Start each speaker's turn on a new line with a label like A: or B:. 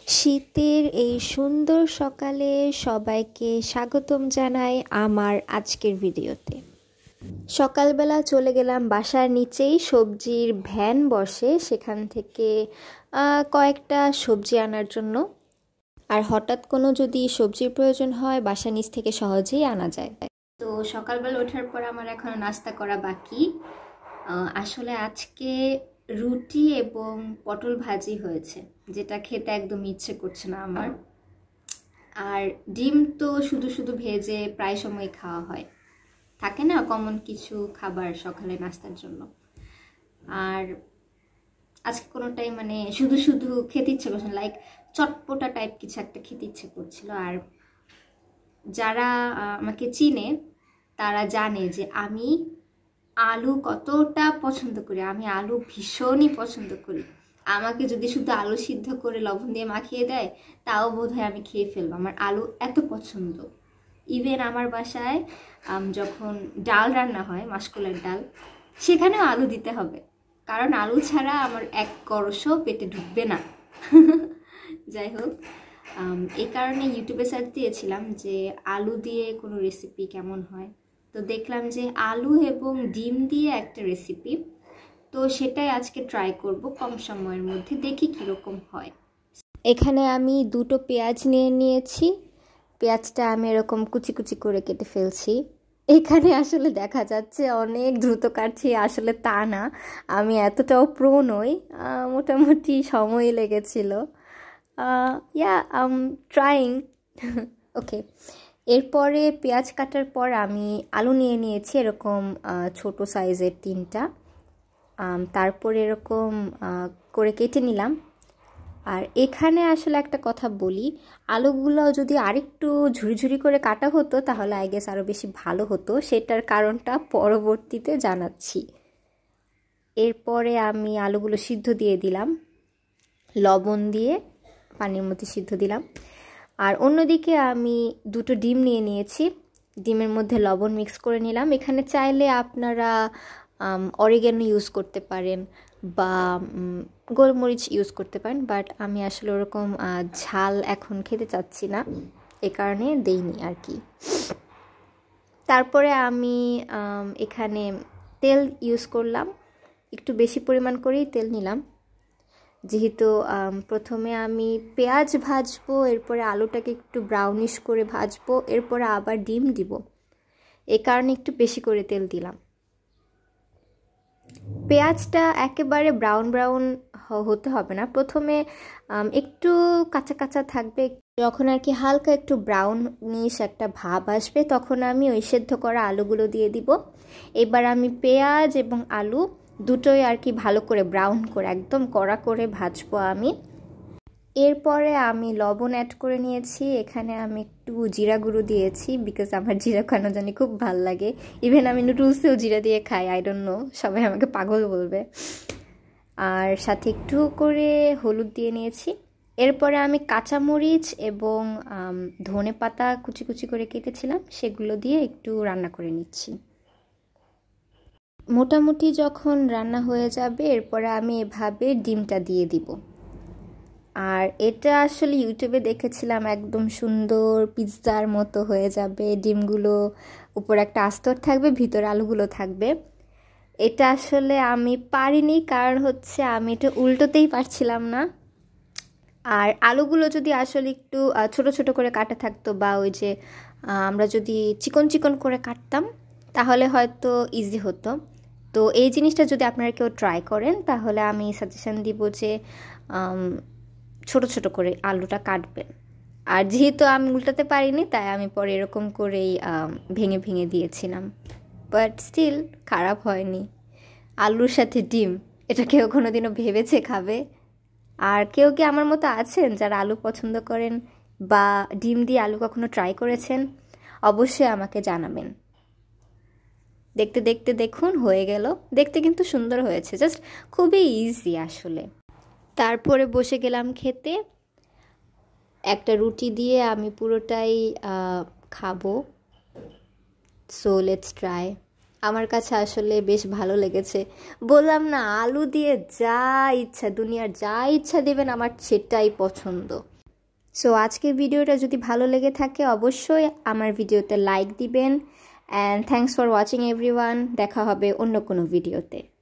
A: শীতের এই সুন্দর সকালে সবাইকে স্বাগতম জানাই আমার আজকের ভিডিওতে। সকালবেলা চলে গেলাম বাসার নিচেই সবজির ভ্যান বসে, সেখান থেকে কয়েকটা সবজি আনার জন্য। আর হঠাৎ কোনো যদি সবজির প্রয়োজন হয় বাসার নিচ থেকে সহজেই আনা যায়। তো সকালবেলা ওঠার পর আমার এখনো নাস্তা করা বাকি। আসলে আজকে রুটি এবং পটল ভাজি হয়েছে, যেটা খেতে একদম ইচ্ছে করছে না আমার। আর ডিম তো শুধু শুধু ভেজে প্রায় সময় খাওয়া হয়, থাকে না কমন কিছু খাবার সকালে নাস্তার জন্য। আর আজকে কোনোটাই মানে শুধু শুধু খেতে ইচ্ছে করছে, লাইক চটপটা টাইপ কিছু একটা খেতে ইচ্ছে করছিল। আর যারা আমাকে চিনে তারা জানে যে আমি আলু কতটা পছন্দ করি। আমি আলু ভীষণই পছন্দ করি। আমাকে যদি শুধু আলু সিদ্ধ করে লবণ দিয়ে মাখিয়ে দেয় তাও বোধহয় আমি খেয়ে ফেলবো, আমার আলু এত পছন্দ। ইভেন আমার বাসায় যখন ডাল রান্না হয়, মাসকলাইর ডাল, সেখানেও আলু দিতে হবে, কারণ আলু ছাড়া আমার এক করশও পেটে ঢুকবে না। যাই হোক, এই কারণে ইউটিউবে সার্চ দিয়েছিলাম যে আলু দিয়ে কোনো রেসিপি কেমন হয়। তো দেখলাম যে আলু এবং ডিম দিয়ে একটা রেসিপি, তো সেটাই আজকে ট্রাই করব কম সময়ের মধ্যে, দেখি কীরকম হয়। এখানে আমি দুটো পেঁয়াজ নিয়ে নিয়েছি। পেঁয়াজটা আমি এরকম কুচি কুচি করে কেটে ফেলছি। এখানে আসলে দেখা যাচ্ছে অনেক দ্রুত কাটছি, আসলে তা না, আমি এতটাও প্রো নই, মোটামুটি সময় লেগেছিল। ট্রাইং। ওকে, এরপরে পেঁয়াজ কাটার পর আমি আলু নিয়ে নিয়েছি এরকম ছোট সাইজের 3টা। তারপরে এরকম করে কেটে নিলাম। আর এখানে আসলে একটা কথা বলি, আলুগুলো যদি আরেকটু ঝুরি ঝুরি করে কাটা হতো তাহলে আই গেস আরও বেশি ভালো হতো, সেটার কারণটা পরবর্তীতে জানাচ্ছি। এরপরে আমি আলুগুলো সিদ্ধ দিয়ে দিলাম, লবণ দিয়ে পানির মধ্যে সিদ্ধ দিলাম। আর অন্যদিকে আমি দুটো ডিম নিয়ে নিয়েছি, ডিমের মধ্যে লবণ মিক্স করে নিলাম। এখানে চাইলে আপনারা অরিগ্যানো ইউজ করতে পারেন বা গোলমরিচ ইউজ করতে পারেন, বাট আমি আসলে ওরকম ঝাল এখন খেতে চাচ্ছি না, এ কারণে দেইনি আর কি। তারপরে আমি এখানে তেল ইউজ করলাম, একটু বেশি পরিমাণ করেই তেল নিলাম, যেহেতু প্রথমে আমি পেঁয়াজ ভাজবো, এরপরে আলুটাকে একটু ব্রাউনিশ করে ভাজবো, এরপরে আবার ডিম দিব, এই কারণে একটু বেশি করে তেল দিলাম। পেঁয়াজটা একেবারে ব্রাউন ব্রাউন হতে হবে না, প্রথমে একটু কাঁচা কাঁচা থাকবে। যখন আর কি হালকা একটু ব্রাউনিশ একটা ভাব আসবে তখন আমি ওই সেদ্ধ করা আলুগুলো দিয়ে দিব। এবার আমি পেঁয়াজ এবং আলু দুটোই আর কি ভালো করে ব্রাউন করে একদম কড়া করে ভাজবো আমি। এরপরে আমি লবণ অ্যাড করে নিয়েছি, এখানে আমি একটু জিরা গুঁড়ো দিয়েছি, বিকজ আমার জিরা কেন জানি খুব ভাল লাগে। ইভেন আমি নুডলসেও জিরা দিয়ে খাই, আই ডোন্ট নো, সবাই আমাকে পাগল বলবে। আর সাথে একটু করে হলুদ দিয়ে নিয়েছি। এরপরে আমি কাঁচামরিচ এবং ধনে পাতা কুচি কুচি করে কেটেছিলাম, সেগুলো দিয়ে একটু রান্না করে নিচ্ছি। মোটামুটি যখন রান্না হয়ে যাবে এরপরে আমি এভাবে ডিমটা দিয়ে দিব। আর এটা আসলে ইউটিউবে দেখেছিলাম একদম সুন্দর পিৎজার মতো হয়ে যাবে, ডিমগুলো উপরে একটা আস্তর থাকবে, ভিতরে আলুগুলো থাকবে। এটা আসলে আমি পারিনি, কারণ হচ্ছে আমি এটা উল্টোতেই পারছিলাম না। আর আলুগুলো যদি আসলে একটু ছোট ছোট করে কাটা থাকতো, বা ওই যে আমরা যদি চিকন চিকন করে কাটতাম তাহলে হয়তো ইজি হতো। তো এই জিনিসটা যদি আপনারা কেউ ট্রাই করেন তাহলে আমি সাজেশন দিব যে ছোট ছোট করে আলুটা কাটবেন। আর যেহেতু আমি উল্টাতে পারিনি তাই আমি পরে এরকম করেই ভেঙে ভেঙে দিয়েছিলাম, বাট স্টিল খারাপ হয়নি। আলুর সাথে ডিম, এটা কেউ কোনোদিনও ভেবেছে খাবে? আর কেউ কি আমার মতো আছেন যারা আলু পছন্দ করেন বা ডিম দিয়ে আলু কখনো ট্রাই করেছেন? অবশ্যই আমাকে জানাবেন। দেখতে দেখতে দেখুন হয়ে গেল, দেখতে কিন্তু সুন্দর হয়েছে, জাস্ট খুবই ইজি আসলে। তারপরে বসে গেলাম খেতে। একটা রুটি দিয়ে আমি পুরোটাই খাবো, সো লেটস ট্রাই। আমার কাছে আসলে বেশ ভালো লেগেছে। বললাম না, আলু দিয়ে যা ইচ্ছা, দুনিয়ার যা ইচ্ছা দেবেন আমার সেটাই পছন্দ। সো আজকের ভিডিওটা যদি ভালো লেগে থাকে অবশ্যই আমার ভিডিওতে লাইক দিবেন। And thanks for watching everyone. দেখা হবে অন্য কোনো ভিডিওতে।